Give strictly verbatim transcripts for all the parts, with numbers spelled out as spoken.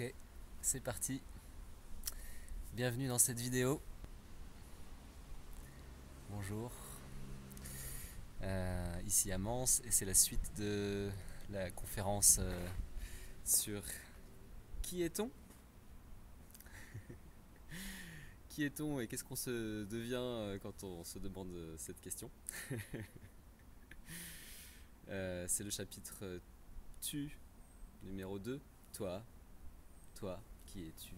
Ok, c'est parti. Bienvenue dans cette vidéo. Bonjour. Euh, ici à Mans et c'est la suite de la conférence euh, sur qui est-on? Qui est-on et qu'est-ce qu'on se devient euh, quand on se demande euh, cette question? Euh, c'est le chapitre euh, tu, numéro deux. Toi, toi, qui es-tu?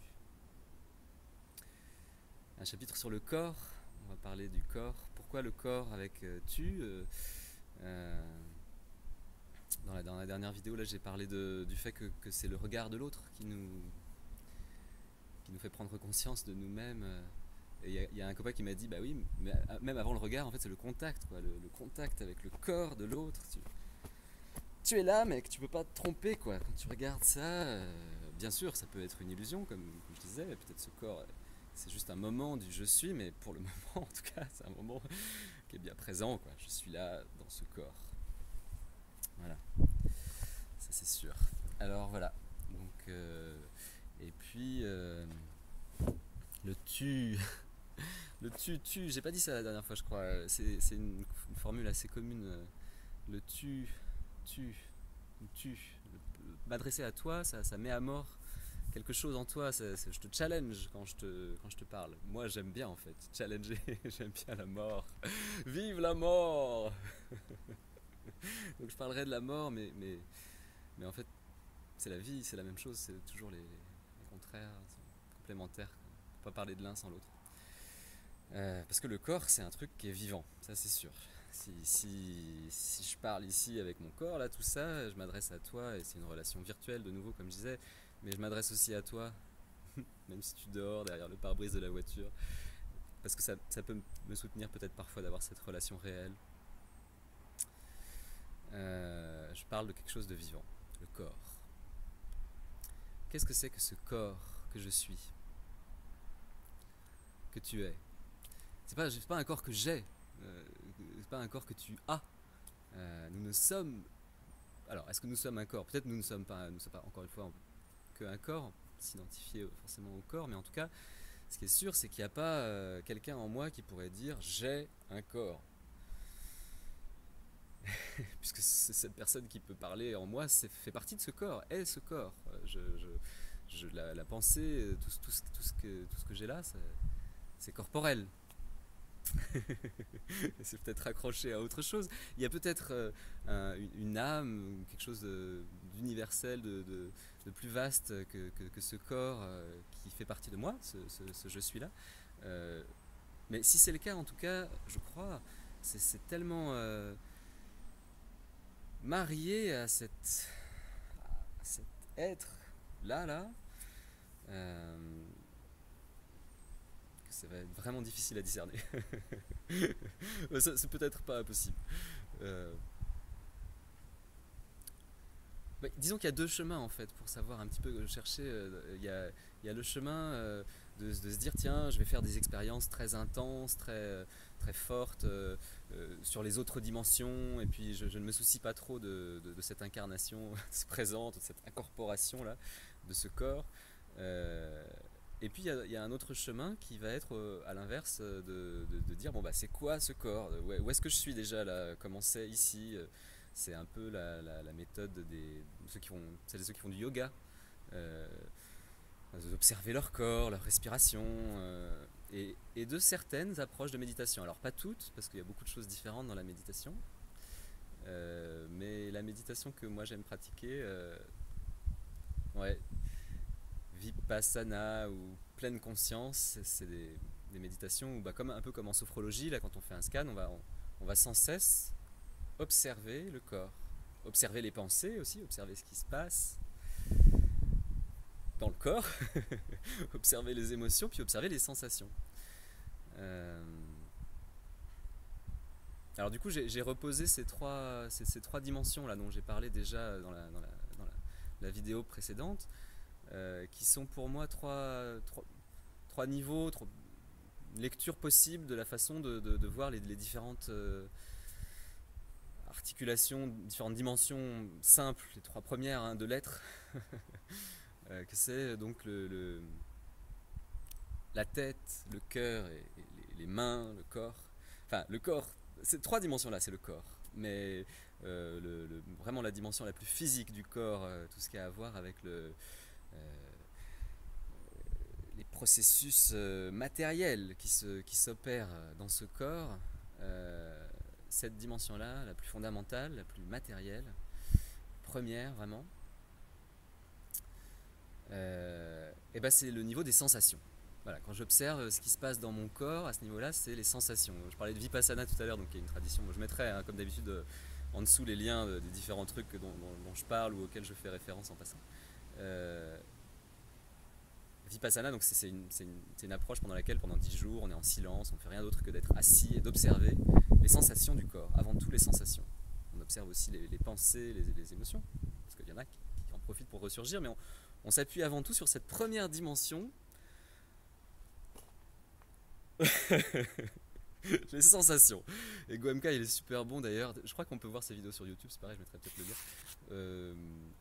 Un chapitre sur le corps. On va parler du corps. Pourquoi le corps avec euh, tu euh, euh, dans, la, dans la dernière vidéo, là, j'ai parlé de, du fait que, que c'est le regard de l'autre qui nous, qui nous fait prendre conscience de nous-mêmes. Et il y, y, a un copain qui m'a dit, bah oui, mais même avant le regard, en fait, c'est le contact, quoi, le, le contact avec le corps de l'autre. Tu, tu es là, mec, tu peux pas te tromper, quoi. Quand tu regardes ça, euh, bien sûr, ça peut être une illusion, comme, comme je disais, peut-être ce corps, c'est juste un moment du je suis, mais pour le moment, en tout cas, c'est un moment qui est bien présent, quoi. Je suis là dans ce corps. Voilà. Ça c'est sûr. Alors voilà. Donc euh, et puis euh, le tu, le tu tu. J'ai pas dit ça la dernière fois, je crois. C'est, c'est une, une formule assez commune. Le tu, tu, tu. M'adresser à toi, ça, ça met à mort quelque chose en toi. Ça, ça, je te challenge quand je te quand je te parle. Moi j'aime bien en fait challenger. J'aime bien la mort. Vive la mort. Donc je parlerai de la mort, mais mais mais en fait c'est la vie, c'est la même chose, c'est toujours les, les contraires, c'est complémentaires. On ne peut pas parler de l'un sans l'autre. Euh, parce que le corps, c'est un truc qui est vivant, ça c'est sûr. Si, si, si je parle ici avec mon corps, là, tout ça, je m'adresse à toi, et c'est une relation virtuelle de nouveau, comme je disais, mais je m'adresse aussi à toi, même si tu dors derrière le pare-brise de la voiture, parce que ça, ça peut me soutenir peut-être parfois d'avoir cette relation réelle. Euh, je parle de quelque chose de vivant, le corps. Qu'est-ce que c'est que ce corps que je suis, que tu es? C'est pas, c'est pas un corps que j'ai, euh, c'est pas un corps que tu as. Euh, nous ne sommes. Alors, est-ce que nous sommes un corps? Peut-être nous ne sommes pas, nous ne sommes pas encore une fois qu'un corps, s'identifier forcément au corps, mais en tout cas, ce qui est sûr, c'est qu'il n'y a pas euh, quelqu'un en moi qui pourrait dire j'ai un corps. Puisque cette personne qui peut parler en moi fait partie de ce corps, est ce corps. Je, je, je, la, la pensée, tout, tout, tout, ce que, tout ce que j'ai là, c'est corporel. C'est peut-être raccroché à autre chose. Il y a peut-être euh, un, une âme, quelque chose d'universel, de, de, de plus vaste que, que, que ce corps euh, qui fait partie de moi, ce, ce, ce je suis là. Euh, mais si c'est le cas, en tout cas, je crois, c'est tellement euh, marié à, cette, à cet être là, là. Euh, ça va être vraiment difficile à discerner. C'est peut-être pas impossible. Euh, bah, disons qu'il y a deux chemins en fait pour savoir un petit peu chercher. Euh, il, y a, il y a le chemin euh, de, de se dire tiens, je vais faire des expériences très intenses, très, très fortes euh, euh, sur les autres dimensions, et puis je, je ne me soucie pas trop de, de, de cette incarnation présente, de cette incorporation là, de ce corps. Euh, Et puis il y, y a un autre chemin qui va être euh, à l'inverse de, de, de dire bon bah c'est quoi ce corps? Où, où est-ce que je suis déjà là? Comment c'est ici? C'est un peu la, la, la méthode des ceux qui font, celles et ceux qui font du yoga, euh, d'observer leur corps, leur respiration, euh, et, et de certaines approches de méditation. Alors pas toutes, parce qu'il y a beaucoup de choses différentes dans la méditation, euh, mais la méditation que moi j'aime pratiquer, euh, ouais, Vipassana ou pleine conscience, c'est des, des méditations où, bah, comme, un peu comme en sophrologie, là, quand on fait un scan, on va, on, on va sans cesse observer le corps, observer les pensées aussi, observer ce qui se passe dans le corps, observer les émotions, puis observer les sensations. Euh... Alors du coup, j'ai reposé ces trois, ces, ces trois dimensions là dont j'ai parlé déjà dans la, dans la, dans la, la vidéo précédente, euh, qui sont pour moi trois, trois, trois niveaux, trois lectures possibles de la façon de, de, de voir les, les différentes euh, articulations, différentes dimensions simples, les trois premières hein, de l'être, euh, que c'est donc le, le- la tête, le cœur et, et les, les mains, le corps. Enfin, le corps, ces trois dimensions-là, c'est le corps. Mais euh, le- le- vraiment la dimension la plus physique du corps, euh, tout ce qui a à voir avec le, euh, les processus euh, matériels qui se, qui s'opèrent dans ce corps, euh, cette dimension-là, la plus fondamentale, la plus matérielle, première vraiment, euh, et ben c'est le niveau des sensations. Voilà, quand j'observe ce qui se passe dans mon corps, à ce niveau-là, c'est les sensations. Je parlais de Vipassana tout à l'heure, donc il y a une tradition. Moi, je mettrai, hein, comme d'habitude, euh, en dessous les liens euh, des différents trucs dont, dont- dont je parle ou auxquels je fais référence en passant. Euh, Vipassana, donc c'est c'est une, c'est une- c'est une approche pendant laquelle, pendant dix jours, on est en silence, on ne fait rien d'autre que d'être assis et d'observer les sensations du corps, avant tout les sensations. On observe aussi les, les pensées, les, les émotions, parce qu'il y en a qui, qui en profitent pour ressurgir, mais on, on s'appuie avant tout sur cette première dimension, les sensations. Et Goemka, il est super bon d'ailleurs. Je crois qu'on peut voir ses vidéos sur YouTube, c'est pareil, je mettrai peut-être le lien. Euh,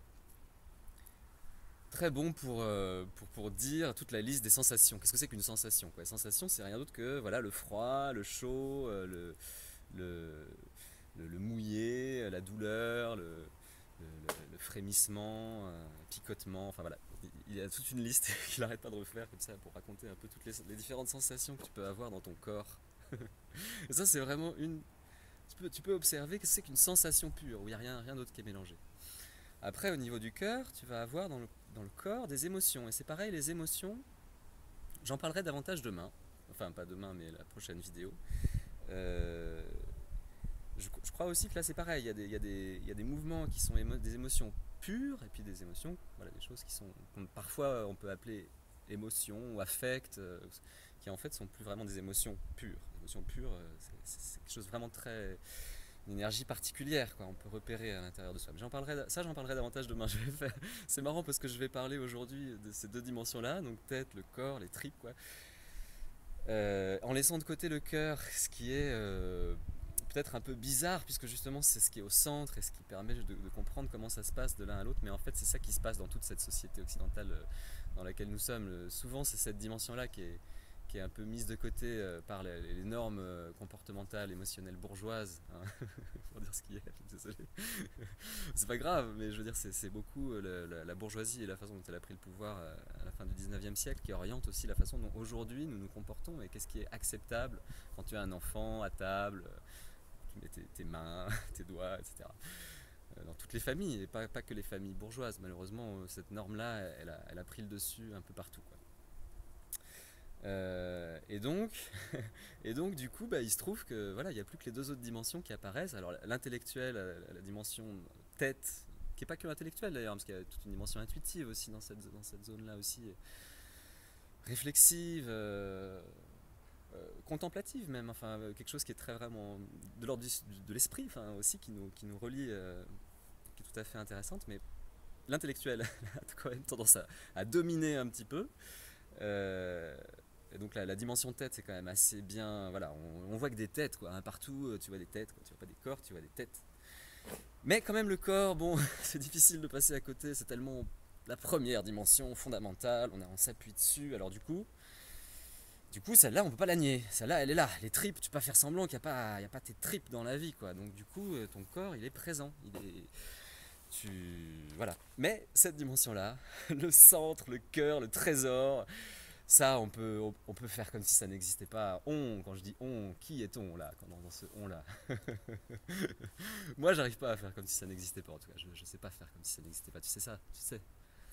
Très bon pour, euh, pour, pour dire toute la liste des sensations. Qu'est-ce que c'est qu'une sensation quoi? Sensation, c'est rien d'autre que voilà, le froid, le chaud, euh, le, le, le, le mouillé, la douleur, le, le, le frémissement, euh, le picotement, enfin voilà. Il y a toute une liste qu'il n'arrête pas de refaire comme ça pour raconter un peu toutes les, les différentes sensations que tu peux avoir dans ton corps. Et ça, c'est vraiment une. Tu peux, tu peux observer que c'est qu'une sensation pure, où il n'y a rien, rien d'autre qui est mélangé. Après, au niveau du cœur, tu vas avoir dans le, dans le corps des émotions. Et c'est pareil, les émotions, j'en parlerai davantage demain. Enfin, pas demain, mais la prochaine vidéo. Euh, je, je crois aussi que là, c'est pareil. Il y a des, il y a des, il y a des mouvements qui sont émo- des émotions pures, et puis des émotions, voilà, des choses qui sont, qu'on- parfois on peut appeler émotions ou affects, euh, qui en fait sont plus vraiment des émotions pures. Les émotions pures, euh, c'est, c'est quelque chose de vraiment très une énergie particulière, quoi. On peut repérer à l'intérieur de soi. Mais j'en parlerai, ça, j'en parlerai davantage demain. Je vais faire, c'est marrant parce que je vais parler aujourd'hui de ces deux dimensions-là, donc tête, le corps, les tripes, quoi. Euh, en laissant de côté le cœur, ce qui est euh, peut-être un peu bizarre, puisque justement c'est ce qui est au centre et ce qui permet de, de comprendre comment ça se passe de l'un à l'autre. Mais en fait, c'est ça qui se passe dans toute cette société occidentale euh, dans laquelle nous sommes. Euh, souvent, c'est cette dimension-là qui est qui est un peu mise de côté euh, par les, les normes euh, comportementales, émotionnelles bourgeoises, hein, pour dire ce qui est, désolé. C'est pas grave, mais je veux dire, c'est, c'est beaucoup euh, la, la, la bourgeoisie et la façon dont elle a pris le pouvoir euh, à la fin du dix-neuvième siècle qui oriente aussi la façon dont aujourd'hui nous nous comportons et qu'est-ce qui est acceptable quand tu as un enfant à table, euh, tu mets tes, tes mains, tes doigts, et cetera. Euh, dans toutes les familles, et pas, pas que les familles bourgeoises, malheureusement, euh, cette norme-là, elle a, elle a pris le dessus un peu partout, quoi. Euh, et donc, et donc du coup, bah, il se trouve que voilà, il n'y a plus que les deux autres dimensions qui apparaissent. Alors l'intellectuel, la, la dimension tête, qui est pas que intellectuelle d'ailleurs, parce qu'il y a toute une dimension intuitive aussi dans cette dans cette zone-là aussi, réflexive, euh, euh, contemplative même. Enfin, quelque chose qui est très vraiment de l'ordre du- de l'esprit, enfin aussi qui nous qui nous relie, euh, qui est tout à fait intéressante. Mais l'intellectuel a quand même tendance à, à dominer un petit peu. Euh, et donc la, la dimension tête, c'est quand même assez bien. Voilà, on, on voit que des têtes, quoi, hein, partout. Tu vois des têtes, quoi, tu vois pas des corps, tu vois des têtes. Mais quand même le corps, bon, c'est difficile de passer à côté. C'est tellement la première dimension fondamentale. On, a, on s'appuie dessus. Alors du coup, du coup, celle-là, on peut pas la nier. Celle-là, elle est là. Les tripes, tu peux pas faire semblant qu'il n'y a pas, il y a pas tes tripes dans la vie, quoi. Donc du coup, euh, ton corps, il est présent. Il est, tu, voilà. Mais cette dimension-là, le centre, le cœur, le trésor. Ça, on peut, on, on peut faire comme si ça n'existait pas. On, quand je dis on, qui est on là, quand dans, dans ce on là? Moi, j'arrive pas à faire comme si ça n'existait pas. En tout cas, je, je sais pas faire comme si ça n'existait pas. Tu sais ça, tu sais.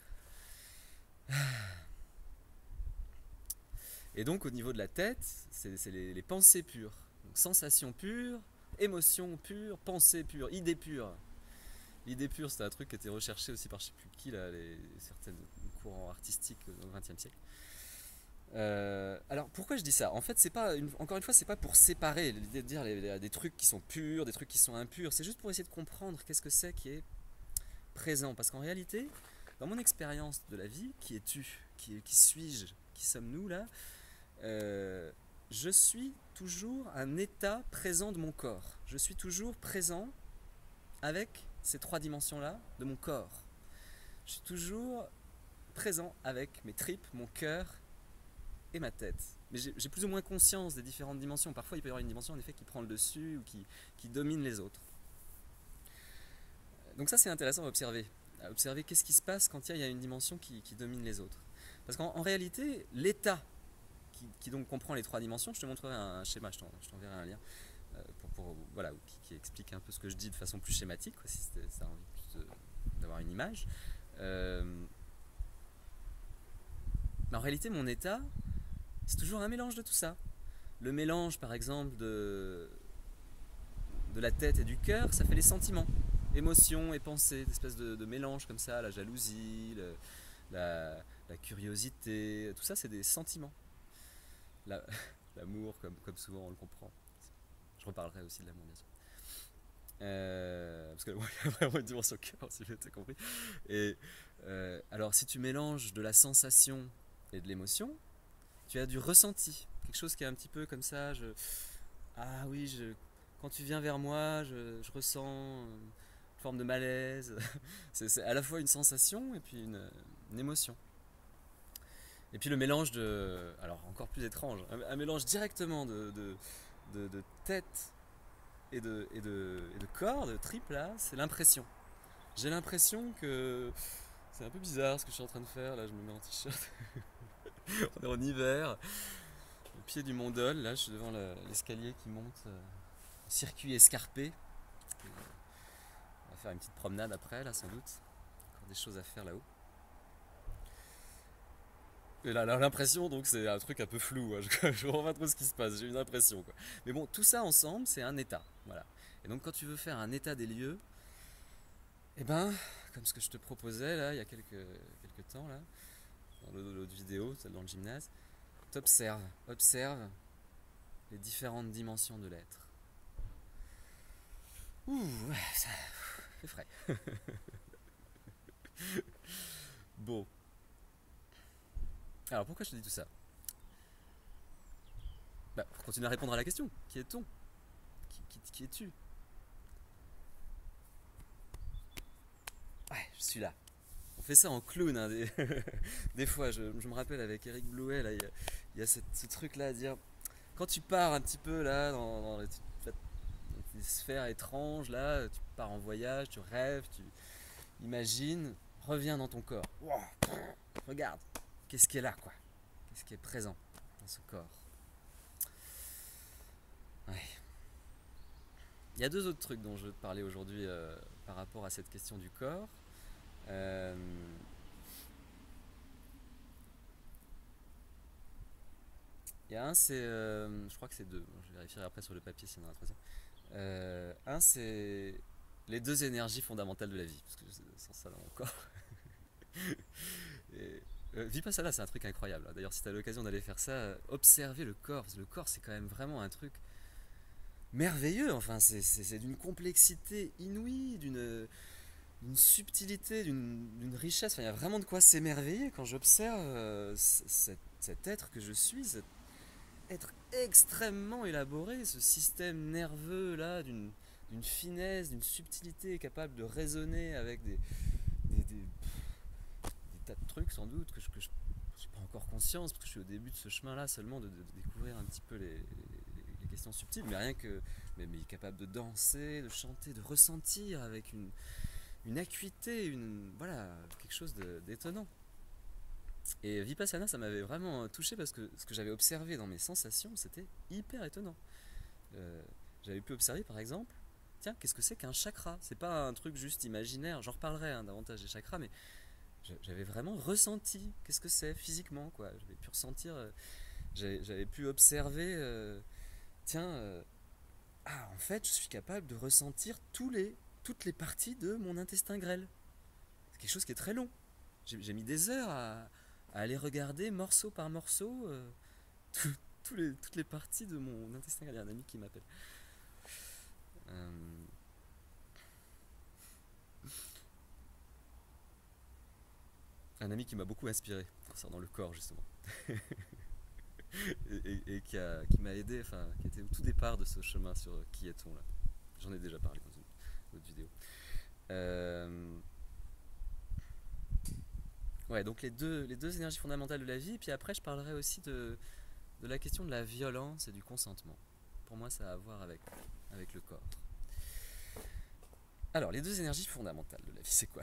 Et donc, au niveau de la tête, c'est, c'est les, les pensées pures. Donc, sensations pures, émotions pures, pensées pures, idées pures. L'idée pure, c'était un truc qui était recherché aussi par je sais plus qui, là, les, certains courants artistiques au vingtième siècle. Euh, alors pourquoi je dis ça? En fait, c'est pas une- encore une fois, c'est pas pour séparer l'idée de dire les- les- des trucs qui sont purs, des trucs qui sont impurs. C'est juste pour essayer de comprendre qu'est-ce que c'est qui est présent. Parce qu'en réalité, dans mon expérience de la vie, qui es-tu? Qui, qui suis-je? Qui sommes-nous là? Euh, je suis toujours un état présent de mon corps. Je suis toujours présent avec ces trois dimensions-là de mon corps. Je suis toujours présent avec mes tripes, mon cœur et ma tête. Mais j'ai plus ou moins conscience des différentes dimensions. Parfois, il peut y avoir une dimension en effet qui prend le dessus ou qui, qui domine les autres. Donc ça, c'est intéressant à observer. À observer qu'est-ce qui se passe quand il y a une dimension qui, qui domine les autres. Parce qu'en réalité, l'état qui, qui donc comprend les trois dimensions, je te montrerai un schéma, je t'enverrai un lien, euh, pour, pour, voilà, qui, qui explique un peu ce que je dis de façon plus schématique, quoi, si tu as envie d'avoir une image. Euh, mais en réalité, mon état, c'est toujours un mélange de tout ça. Le mélange, par exemple, de, de la tête et du cœur, ça fait les sentiments, émotions et pensées, des espèces de, de mélange comme ça, la jalousie, le, la, la curiosité, tout ça, c'est des sentiments. L'amour, comme, comme souvent on le comprend. Je reparlerai aussi de l'amour, bien sûr. Euh, parce que ouais, il y a vraiment une dimension cœur, si j'ai compris. Et euh, alors, si tu mélanges de la sensation et de l'émotion, tu as du ressenti, quelque chose qui est un petit peu comme ça. Je, ah oui, je, quand tu viens vers moi, je, je ressens une forme de malaise. C'est à la fois une sensation et puis une, une émotion. Et puis le mélange de, alors encore plus étrange, un, un mélange directement de, de, de, de tête et de, et, de, et de corps, de tripes là, c'est l'impression. J'ai l'impression que c'est un peu bizarre ce que je suis en train de faire. Là, je me mets en t-shirt. On est en hiver. Au pied du Mont Dol, là, je suis devant l'escalier qui monte, euh, circuit escarpé. On va faire une petite promenade après, là, sans doute. Encore des choses à faire là-haut. Et là, l'impression, donc, c'est un truc un peu flou. Hein. Je ne comprends pas trop ce qui se passe. J'ai une impression, quoi. Mais bon, tout ça ensemble, c'est un état. Voilà. Et donc, quand tu veux faire un état des lieux, eh ben, comme ce que je te proposais là, il y a quelques, quelques temps, là, dans l'autre vidéo, celle dans le gymnase, t'observes, observe les différentes dimensions de l'être. Ouh, ça fait frais. Bon. Alors pourquoi je te dis tout ça? Bah, pour continuer à répondre à la question. Qui est-on? Qui, qui, qui es-tu? Ouais, je suis là. On fait ça en clown, hein, des, des fois. Je, je me rappelle avec Eric Blouet, là, il y a, il y a cette, ce truc-là à dire, quand tu pars un petit peu là dans, dans, les, dans des sphères étranges, là, tu pars en voyage, tu rêves, tu imagines, reviens dans ton corps. Wow, regarde, qu'est-ce qui est là, quoi? Qu'est-ce qui est présent dans ce corps? Ouais. Il y a deux autres trucs dont je veux te parler aujourd'hui euh, par rapport à cette question du corps. Euh, Il y a un, c'est, euh, je crois que c'est deux, je vérifierai après sur le papier s'il y en a un troisième. Euh, un, c'est les deux énergies fondamentales de la vie, parce que sans ça dans mon corps. Et, euh, Vipassana, c'est un truc incroyable. D'ailleurs, si tu as l'occasion d'aller faire ça, euh, observer le corps. Le corps, c'est quand même vraiment un truc merveilleux. Enfin, c'est d'une complexité inouïe, d'une d'une subtilité, d'une richesse. Enfin, il y a vraiment de quoi s'émerveiller quand j'observe euh, cet, cet être que je suis, cet être extrêmement élaboré, ce système nerveux là, d'une d'une finesse, d'une subtilité capable de raisonner avec des, des, des, des tas de trucs sans doute que je que je n'ai pas encore conscience parce que je suis au début de ce chemin là seulement de, de, de découvrir un petit peu les, les, les questions subtiles, mais rien que mais, mais capable de danser, de chanter, de ressentir avec une une acuité, une, voilà, quelque chose d'étonnant. Et Vipassana, ça m'avait vraiment touché parce que ce que j'avais observé dans mes sensations, c'était hyper étonnant. Euh, j'avais pu observer par exemple, tiens, qu'est-ce que c'est qu'un chakra? C'est pas un truc juste imaginaire, j'en reparlerai hein, davantage des chakras, mais j'avais vraiment ressenti qu'est-ce que c'est physiquement, quoi. J'avais pu ressentir, euh, j'avais pu observer, euh, tiens, euh, ah, en fait, je suis capable de ressentir tous les toutes les parties de mon intestin grêle. C'est quelque chose qui est très long. J'ai mis des heures à, à aller regarder morceau par morceau euh, tout, tout les, toutes les parties de mon intestin grêle. Il y a un ami qui m'appelle. Euh... Un ami qui m'a beaucoup inspiré concernant le corps justement. et, et, et qui m'a qui aidé, enfin qui était au tout départ de ce chemin sur qui est-on là. J'en ai déjà parlé dans une autre vidéo. Euh... Ouais, donc les deux, les deux énergies fondamentales de la vie, puis après je parlerai aussi de, de la question de la violence et du consentement. Pour moi, ça a à voir avec, avec le corps. Alors, les deux énergies fondamentales de la vie, c'est quoi?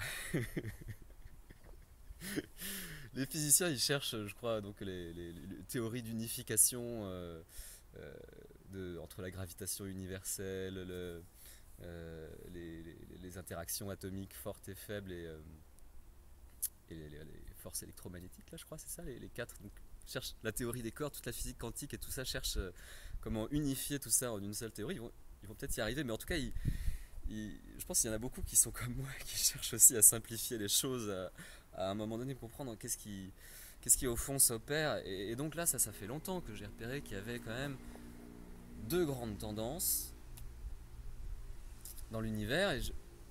Les physiciens, ils cherchent, je crois, donc les, les- les théories d'unification euh, euh, de- entre la gravitation universelle, le, euh, les, les- les interactions atomiques fortes et faibles et, euh, et les, les- les forces électromagnétiques, là, je crois, c'est ça, les, les quatre. Donc, cherche la théorie des corps, toute la physique quantique et tout ça cherche euh, comment unifier tout ça en une seule théorie. Ils vont, ils vont peut-être y arriver, mais en tout cas, ils, ils- je pense qu'il y en a beaucoup qui sont comme moi, qui cherchent aussi à simplifier les choses, à, à un moment donné comprendre qu'est-ce qui, qu'est-ce qui au fond s'opère. Et, et donc là, ça, ça fait longtemps que j'ai repéré qu'il y avait quand même deux grandes tendances dans l'univers. Et je,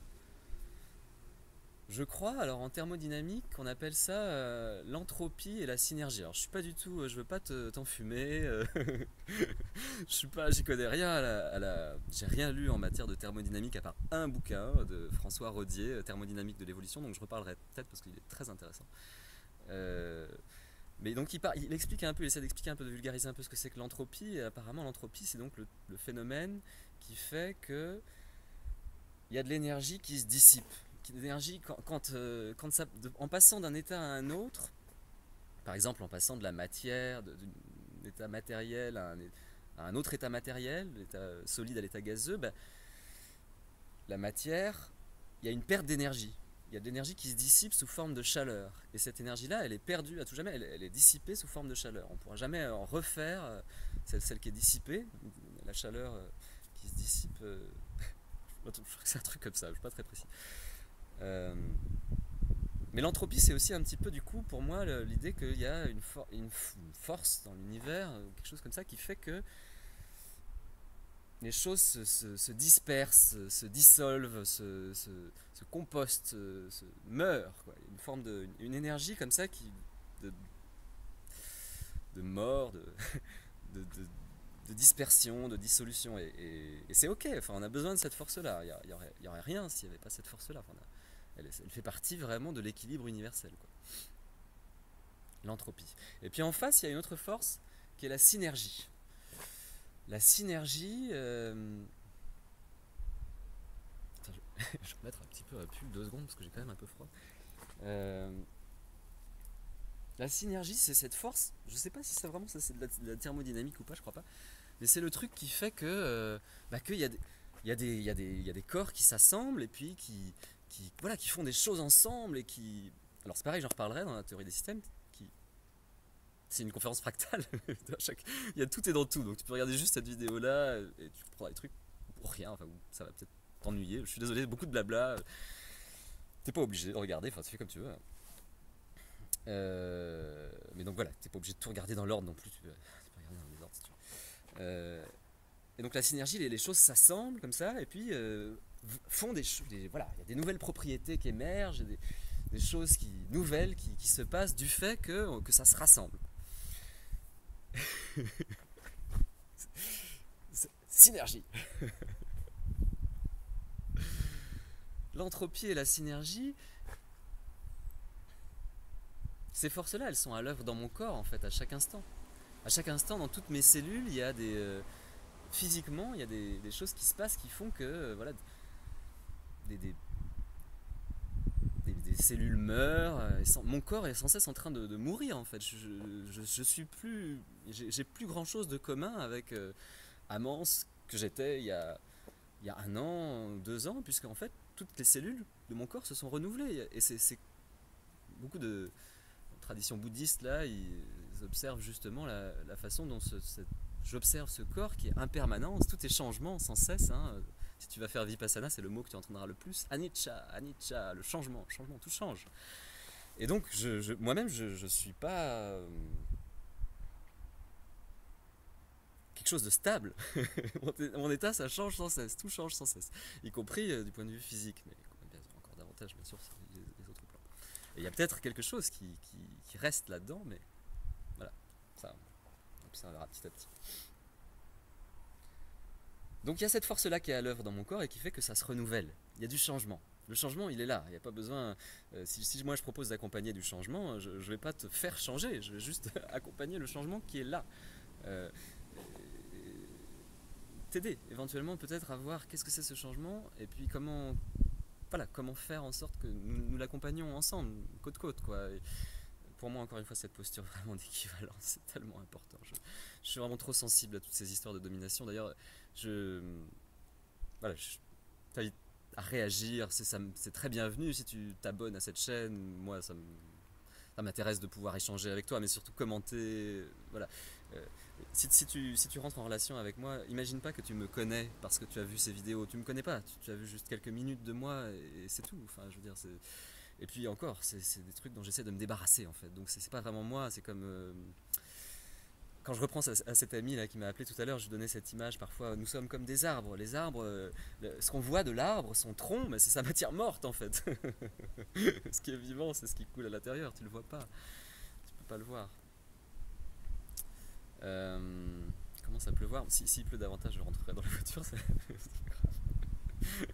je crois, alors en thermodynamique, on appelle ça euh, l'entropie et la synergie. Alors je suis pas du tout, euh, je veux pas te- t'enfumer, euh, je suis pas, j'y connais rien à la, à la- j'ai rien lu en matière de thermodynamique à part un bouquin de François Rodier, euh, Thermodynamique de l'évolution, donc je reparlerai peut-être parce qu'il est très intéressant. Euh, mais donc il, par- il explique un peu, il essaie d'expliquer un peu, de vulgariser un peu ce que c'est que l'entropie. Et apparemment l'entropie c'est donc le, le phénomène qui fait que il y a de l'énergie qui se dissipe. L'énergie, quand, quand, euh, quand ça, de- en passant d'un état à un autre, par exemple en passant de la matière, de- d'un état matériel à un, à un autre état matériel, l'état solide à l'état gazeux, ben, la matière, il y a une perte d'énergie. Il y a de l'énergie qui se dissipe sous forme de chaleur. Et cette énergie-là, elle est perdue à tout jamais, elle, elle est dissipée sous forme de chaleur. On ne pourra jamais en refaire euh, celle, celle qui est dissipée, la chaleur euh, qui se dissipe. euh, je crois que c'est un truc comme ça, je ne suis pas très précis. Euh, mais l'entropie, c'est aussi un petit peu, du coup, pour moi, le- l'idée qu'il y a une, for- une f- une force dans l'univers, euh, quelque chose comme ça, qui fait que les choses se, se- se dispersent, se dissolvent, se, se- se compostent, se, se meurent, quoi. Une forme de, une énergie comme ça qui de, de mort, de, de, de- de dispersion, de dissolution. Et, et- et c'est ok. Enfin, on a besoin de cette force-là. Il y, a- il y aurait, il y aurait rien s'il n'y avait pas cette force-là. Enfin, on a- elle, elle fait partie vraiment de l'équilibre universel, quoi. L'entropie. Et puis en face, il y a une autre force qui est la synergie. La synergie. euh, Attends, je... je vais remettre un petit peu à pull deux secondes parce que j'ai quand même un peu froid. Euh, La synergie, c'est cette force. Je sais pas si c'est vraiment ça, c'est de la, de la thermodynamique ou pas, je crois pas. Mais c'est le truc qui fait que euh, bah, qu'il y a des, il y a des, il y a des, il y a des corps qui s'assemblent et puis qui, qui, voilà, qui font des choses ensemble et qui. Alors c'est pareil, j'en reparlerai dans la théorie des systèmes. Qui, c'est une conférence fractale. Chaque, il y a tout et dans tout. Donc tu peux regarder juste cette vidéo là et tu comprendras des trucs pour rien. Enfin, ça va peut-être t'ennuyer. Je suis désolé, beaucoup de blabla. T'es pas obligé de regarder. Enfin, tu fais comme tu veux. Euh, mais donc voilà, t'es pas obligé de tout regarder dans l'ordre non plus. Tu peux, tu peux regarder dans les ordres si tu veux. Euh, et donc la synergie, les, les choses s'assemblent comme ça et puis euh, font des choses. Voilà, il y a des nouvelles propriétés qui émergent, des, des choses qui, nouvelles qui, qui se passent du fait que, que ça se rassemble. Synergie. L'entropie et la synergie, ces forces-là, elles sont à l'œuvre dans mon corps en fait, à chaque instant. À chaque instant, dans toutes mes cellules, il y a des. Euh, physiquement, il y a des, des choses qui se passent qui font que. Euh, voilà. Des, des, des, des cellules meurent. euh, et sans- mon corps est sans cesse en train de, de mourir en fait. Je, je, je suis plus. J'ai, j'ai plus grand chose de commun avec euh, Amance que j'étais il y a, il y a un an, deux ans, puisque en fait, toutes les cellules de mon corps se sont renouvelées. Et c'est, c'est beaucoup de traditions bouddhistes là, ils observent justement la, la façon dont ce, cette- j'observe ce corps qui est impermanent, tout est changement sans cesse. Hein. Si tu vas faire Vipassana, c'est le mot que tu entendras le plus. Anicca, anicca, le changement, changement, tout change. Et donc, je, je- moi-même, je ne suis pas euh, quelque chose de stable. Mon état, ça change sans cesse, tout change sans cesse, y compris euh, du point de vue physique, mais bien, encore davantage, bien sûr, sur les, les autres plans. Et il y a peut-être quelque chose qui, qui, qui reste là-dedans, mais voilà, ça, on observera petit à petit. Donc il y a cette force-là qui est à l'œuvre dans mon corps et qui fait que ça se renouvelle. Il y a du changement. Le changement, il est là. Il n'y a pas besoin. Euh, si, si moi je propose d'accompagner du changement, je ne vais pas te faire changer. Je vais juste accompagner le changement qui est là. Euh, T'aider éventuellement peut-être à voir qu'est-ce que c'est ce changement et puis comment, voilà, comment faire en sorte que nous, nous l'accompagnions ensemble, côte côte quoi. Et pour moi, encore une fois, cette posture vraiment d'équivalence, c'est tellement important. Je, je suis vraiment trop sensible à toutes ces histoires de domination. D'ailleurs, je, voilà, je t'invite à réagir. C'est, ça, c'est très bienvenu si tu t'abonnes à cette chaîne. Moi, ça, ça m'intéresse de pouvoir échanger avec toi, mais surtout commenter. Voilà. Euh, si, si, tu, si tu rentres en relation avec moi, imagine pas que tu me connais parce que tu as vu ces vidéos. Tu me connais pas. Tu, tu as vu juste quelques minutes de moi et, et c'est tout. Enfin, je veux dire, c'est. Et puis encore, c'est, c'est des trucs dont j'essaie de me débarrasser en fait. Donc c'est, c'est pas vraiment moi, c'est comme. Euh, quand je reprends à, à cet ami là qui m'a appelé tout à l'heure, je lui donnais cette image parfois. Nous sommes comme des arbres. Les arbres, euh, le, ce qu'on voit de l'arbre, son tronc, mais c'est sa matière morte en fait. Ce qui est vivant, c'est ce qui coule à l'intérieur. Tu le vois pas. Tu peux pas le voir. Euh, comment ça pleuvoir si, S'il pleut davantage, je rentrerai dans la voiture. C'est, c'est grave.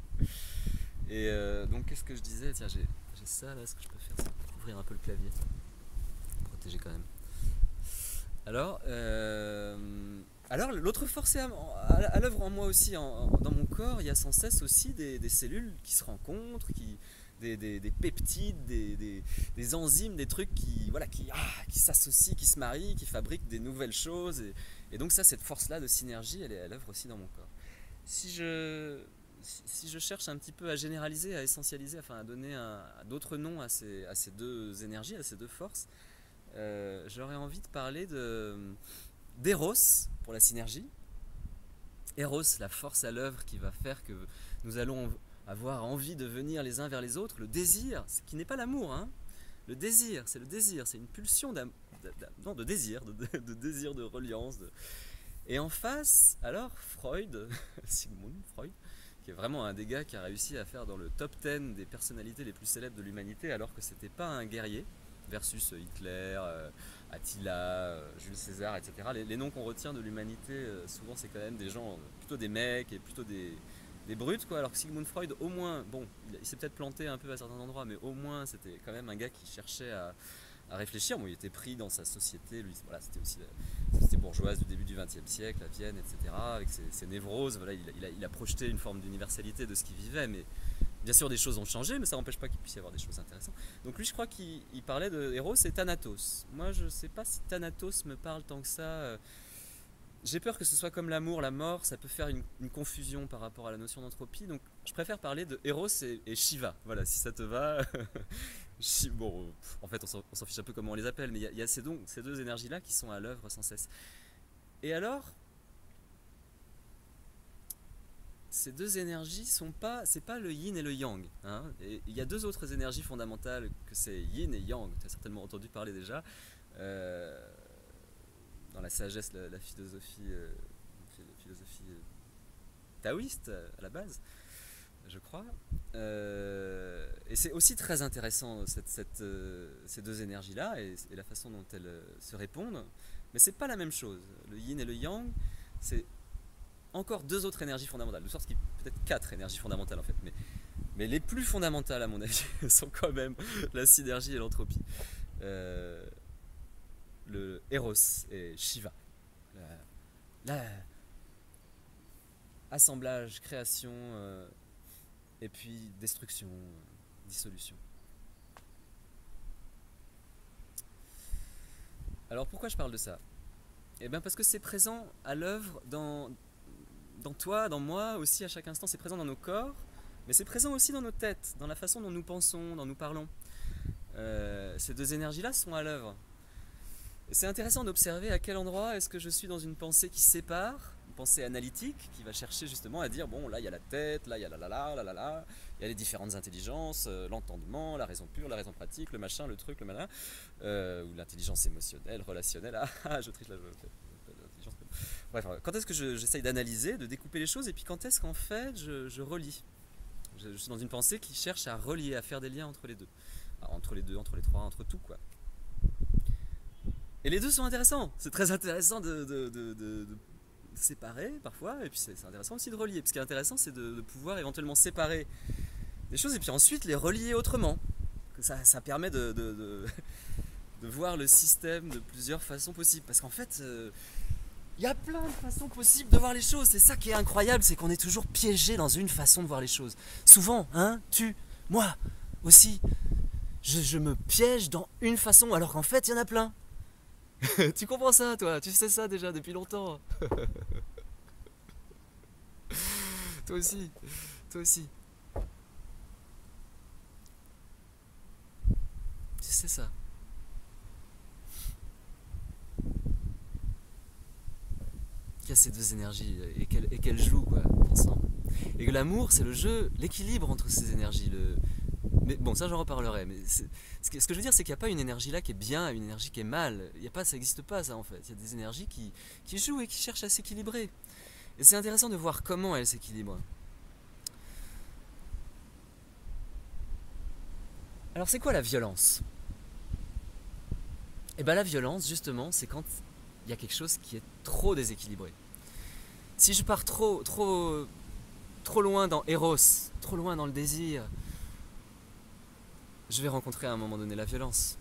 Et euh, donc qu'est-ce que je disais? Tiens, j'ai, j'ai ça là, ce que je peux faire, c'est ouvrir un peu le clavier. Protéger quand même. Alors, euh, alors l'autre force est à, à, à l'œuvre en moi aussi, en, en, dans mon corps, il y a sans cesse aussi des, des cellules qui se rencontrent, qui, des, des, des peptides, des, des, des enzymes, des trucs qui, voilà, qui, ah, qui s'associent, qui se marient, qui fabriquent des nouvelles choses. Et, et donc ça, cette force-là de synergie, elle est à l'œuvre aussi dans mon corps. Si je, si je cherche un petit peu à généraliser, à essentialiser, enfin à donner un, à d'autres noms à ces, à ces deux énergies, à ces deux forces, euh, j'aurais envie de parler de, d'Eros pour la synergie. Eros, la force à l'œuvre qui va faire que nous allons avoir envie de venir les uns vers les autres, le désir, ce qui n'est pas l'amour, hein. Le désir, c'est le désir, c'est une pulsion d'am, d'am, non, de désir, de, de, de désir de reliance. De... Et en face, alors Freud, Sigmund Freud, qui est vraiment un des gars qui a réussi à faire dans le top dix des personnalités les plus célèbres de l'humanité, alors que c'était pas un guerrier, versus Hitler, euh, Attila, euh, Jules César, et cetera. Les, les noms qu'on retient de l'humanité, euh, souvent c'est quand même des gens, euh, plutôt des mecs et plutôt des, des brutes, quoi. Alors que Sigmund Freud, au moins, bon, il, il s'est peut-être planté un peu à certains endroits, mais au moins c'était quand même un gars qui cherchait à, à réfléchir. Bon, il était pris dans sa société, lui, voilà, c'était aussi la société bourgeoise du début du vingtième siècle, à Vienne, et cetera. Avec ses, ses névroses, voilà, il, il, a, il a projeté une forme d'universalité de ce qu'il vivait, mais bien sûr, des choses ont changé, mais ça n'empêche pas qu'il puisse y avoir des choses intéressantes. Donc lui, je crois qu'il parlait de Eros et Thanatos. Moi, je ne sais pas si Thanatos me parle tant que ça. J'ai peur que ce soit comme l'amour, la mort, ça peut faire une, une confusion par rapport à la notion d'entropie. Donc je préfère parler de Eros et, et Shiva. Voilà, si ça te va. Bon, en fait, on s'en, on s'en fiche un peu comment on les appelle, mais il y, y a ces, donc, ces deux énergies-là qui sont à l'œuvre sans cesse. Et alors, ces deux énergies sont pas, c'est pas le yin et le yang. Hein. Et il y a deux autres énergies fondamentales que c'est yin et yang. Tu as certainement entendu parler déjà. Euh, dans la sagesse, la, la philosophie, euh, la philosophie euh, taoïste à la base, je crois. Euh, et c'est aussi très intéressant cette, cette, euh, ces deux énergies-là et, et la façon dont elles euh, se répondent. Mais c'est pas la même chose. Le yin et le yang, c'est encore deux autres énergies fondamentales, de sorte qu'il y a peut-être quatre énergies fondamentales en fait, mais, mais les plus fondamentales à mon avis sont quand même la synergie et l'entropie. Euh, le Eros et Shiva, la, la assemblage, création, euh, et puis destruction, dissolution. Alors pourquoi je parle de ça? Eh bien parce que c'est présent à l'œuvre dans dans toi, dans moi aussi à chaque instant, c'est présent dans nos corps, mais c'est présent aussi dans nos têtes, dans la façon dont nous pensons, dont nous parlons. Euh, ces deux énergies-là sont à l'œuvre. Et c'est intéressant d'observer à quel endroit est-ce que je suis dans une pensée qui sépare, une pensée analytique, qui va chercher justement à dire, bon, là il y a la tête, là il y a la la la, la la la, il y a les différentes intelligences, euh, l'entendement, la raison pure, la raison pratique, le machin, le truc, le malin, euh, ou l'intelligence émotionnelle, relationnelle, ah, ah je triche là, je fais. Bref, quand est-ce que je, j'essaye d'analyser, de découper les choses, et puis quand est-ce qu'en fait je, je relie. Je, je suis dans une pensée qui cherche à relier, à faire des liens entre les deux. Alors, entre les deux, entre les trois, entre tout quoi. Et les deux sont intéressants. C'est très intéressant de, de, de, de, de séparer parfois, et puis c'est, c'est intéressant aussi de relier. Parce ce qui est intéressant, c'est de, de pouvoir éventuellement séparer les choses et puis ensuite les relier autrement. Ça, ça permet de, de, de, de voir le système de plusieurs façons possibles. Parce qu'en fait, euh, il y a plein de façons possibles de voir les choses. C'est ça qui est incroyable, c'est qu'on est toujours piégé dans une façon de voir les choses. Souvent, hein, tu, moi aussi, je, je me piège dans une façon alors qu'en fait, il y en a plein. Tu comprends ça, toi? Tu sais ça déjà depuis longtemps. Toi aussi, toi aussi. Tu sais ça. Qu'il y a ces deux énergies et qu'elles et qu'elles jouent quoi, ensemble. Et que l'amour, c'est le jeu, l'équilibre entre ces énergies. Le... Mais bon, ça j'en reparlerai. Mais ce que, ce que je veux dire, c'est qu'il n'y a pas une énergie là qui est bien et une énergie qui est mal. Il y a pas, ça n'existe pas ça en fait. Il y a des énergies qui, qui jouent et qui cherchent à s'équilibrer. Et c'est intéressant de voir comment elles s'équilibrent. Alors c'est quoi la violence? Et bien la violence, justement, c'est quand il y a quelque chose qui est trop déséquilibré. Si je pars trop, trop, trop loin dans Eros, trop loin dans le désir, je vais rencontrer à un moment donné la violence.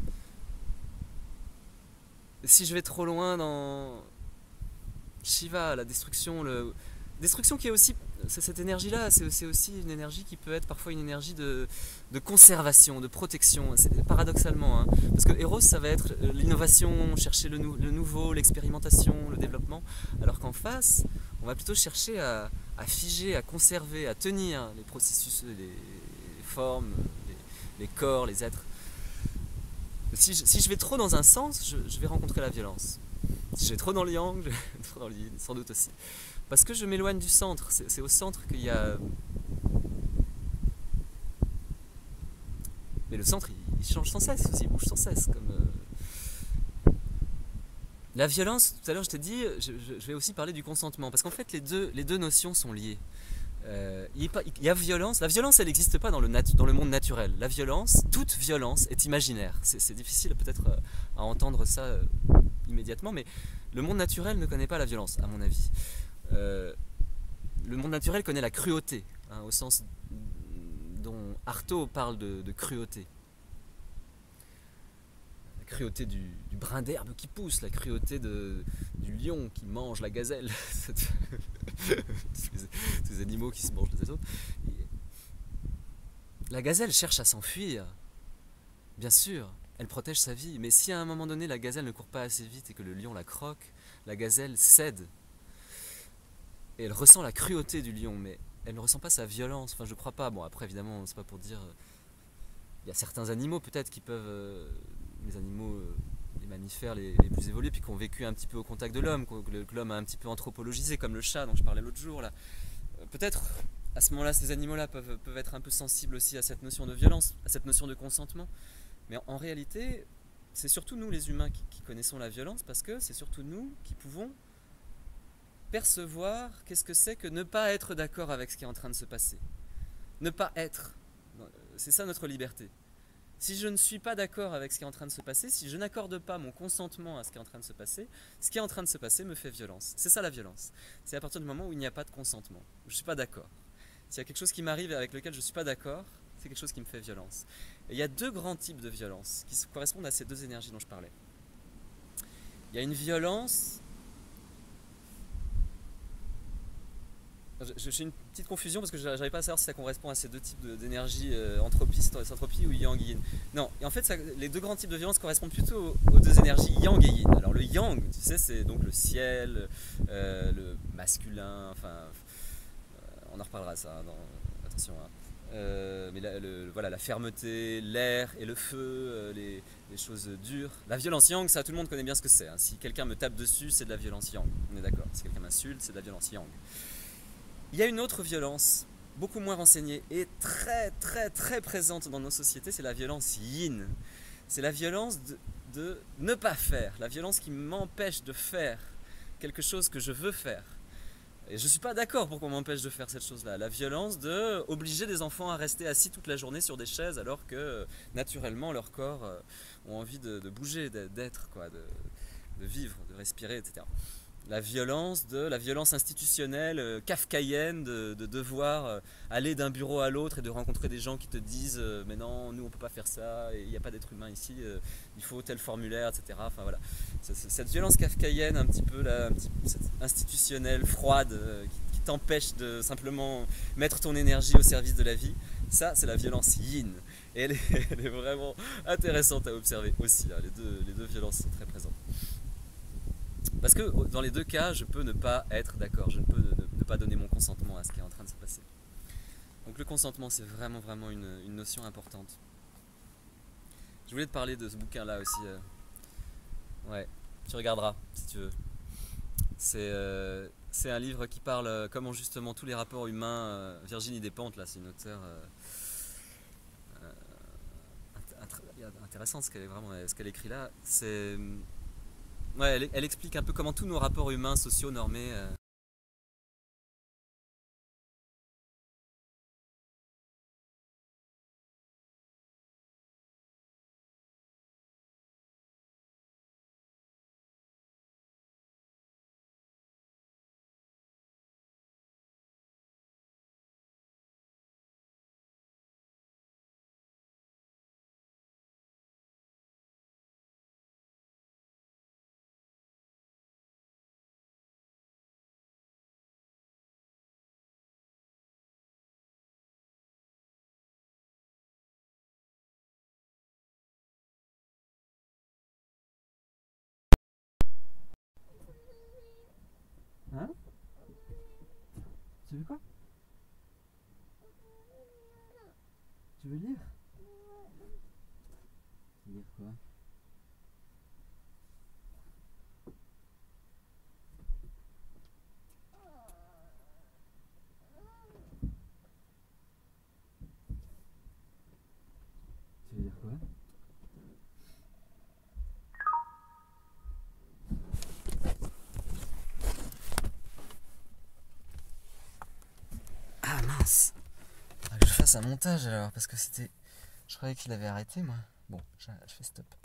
Si je vais trop loin dans Shiva, la destruction, le... destruction qui est aussi, cette énergie-là, c'est aussi une énergie qui peut être parfois une énergie de, de conservation, de protection, paradoxalement. Hein. Parce que Eros, ça va être l'innovation, chercher le, nou le nouveau, l'expérimentation, le développement, alors qu'en face, on va plutôt chercher à, à figer, à conserver, à tenir les processus, les, les formes, les, les corps, les êtres. Si je, si je vais trop dans un sens, je, je vais rencontrer la violence. Si je vais trop dans le yang, je vais trop dans le yin, sans doute aussi. Parce que je m'éloigne du centre, c'est au centre qu'il y a... Mais le centre, il, il change sans cesse aussi, il bouge sans cesse. Comme, euh... La violence, tout à l'heure je t'ai dit, je, je, je vais aussi parler du consentement, parce qu'en fait les deux, les deux notions sont liées. Euh, il, y a, il y a violence, la violence elle n'existe pas dans le, dans le monde naturel. La violence, toute violence est imaginaire. C'est difficile peut-être à entendre ça euh, immédiatement, mais le monde naturel ne connaît pas la violence, à mon avis. Euh, le monde naturel connaît la cruauté, hein, au sens dont Artaud parle de, de cruauté. La cruauté du, du brin d'herbe qui pousse, la cruauté de, du lion qui mange la gazelle, tous, les, tous les animaux qui se mangent les autres. Et la gazelle cherche à s'enfuir, bien sûr, elle protège sa vie, mais si à un moment donné la gazelle ne court pas assez vite et que le lion la croque, la gazelle cède. Et elle ressent la cruauté du lion, mais elle ne ressent pas sa violence. Enfin, je crois pas. Bon, après, évidemment, c'est pas pour dire... Il y a certains animaux, peut-être, qui peuvent... Euh, les animaux, euh, les mammifères les, les plus évolués, puis qui ont vécu un petit peu au contact de l'homme, que l'homme a un petit peu anthropologisé, comme le chat dont je parlais l'autre jour, là. Euh, peut-être, à ce moment-là, ces animaux-là peuvent, peuvent être un peu sensibles aussi à cette notion de violence, à cette notion de consentement. Mais en, en réalité, c'est surtout nous, les humains, qui, qui connaissons la violence, parce que c'est surtout nous qui pouvons percevoir qu'est-ce que c'est que ne pas être d'accord avec ce qui est en train de se passer. Ne pas être. C'est ça notre liberté. Si je ne suis pas d'accord avec ce qui est en train de se passer, si je n'accorde pas mon consentement à ce qui est en train de se passer, ce qui est en train de se passer me fait violence. C'est ça la violence. C'est à partir du moment où il n'y a pas de consentement, où je ne suis pas d'accord. S'il y a quelque chose qui m'arrive avec lequel je ne suis pas d'accord, c'est quelque chose qui me fait violence. Et il y a deux grands types de violence qui correspondent à ces deux énergies dont je parlais. Il y a une violence... Je fais une petite confusion parce que je n'arrive pas à savoir si ça correspond à ces deux types d'énergie, euh, entropie, entropie ou yang yin. Non, et en fait, ça, les deux grands types de violence correspondent plutôt aux, aux deux énergies yang et yin. Alors le yang, tu sais, c'est donc le ciel, euh, le masculin, enfin, euh, on en reparlera ça, dans, attention. Hein. Euh, mais la, le, voilà, la fermeté, l'air et le feu, euh, les, les choses dures. La violence yang, ça tout le monde connaît bien ce que c'est. Hein. Si quelqu'un me tape dessus, c'est de la violence yang. On est d'accord. Si quelqu'un m'insulte, c'est de la violence yang. Il y a une autre violence, beaucoup moins renseignée et très très très présente dans nos sociétés, c'est la violence yin. C'est la violence de, de ne pas faire, la violence qui m'empêche de faire quelque chose que je veux faire. Et je ne suis pas d'accord pour qu'on m'empêche de faire cette chose-là. La violence de obliger des enfants à rester assis toute la journée sur des chaises alors que naturellement leurs corps ont envie de, de bouger, d'être, quoi, de, de vivre, de respirer, et cetera. la violence de la violence institutionnelle, euh, kafkaïenne, de, de devoir euh, aller d'un bureau à l'autre et de rencontrer des gens qui te disent euh, mais non, nous on peut pas faire ça, il n'y a pas d'être humain ici, euh, il faut tel formulaire, et cetera. Enfin voilà, c'est- c'est- cette violence kafkaïenne un petit peu là, un petit, cette institutionnelle, froide, euh, qui, qui t'empêche de simplement mettre ton énergie au service de la vie, ça c'est la violence yin. Et elle est, elle est vraiment intéressante à observer aussi, hein. Les deux, les deux violences sont très présentes. Parce que dans les deux cas, je peux ne pas être d'accord, je ne peux ne, ne pas donner mon consentement à ce qui est en train de se passer. Donc le consentement, c'est vraiment vraiment une, une notion importante. Je voulais te parler de ce bouquin-là aussi. euh. Ouais, tu regarderas si tu veux. C'est euh, c'est un livre qui parle euh, comment justement tous les rapports humains. euh, Virginie Despentes, là, c'est une auteure euh, intéressante ce qu'elle vraiment ce qu'elle écrit là. C'est ouais, elle, elle explique un peu comment tous nos rapports humains, sociaux, normés. euh, Hein? Tu veux quoi? Tu veux lire? Lire quoi? Tu veux lire quoi? Ah mince! Faudrait que je fasse un montage alors, parce que c'était. Je croyais qu'il avait arrêté moi. Bon, je, je fais stop.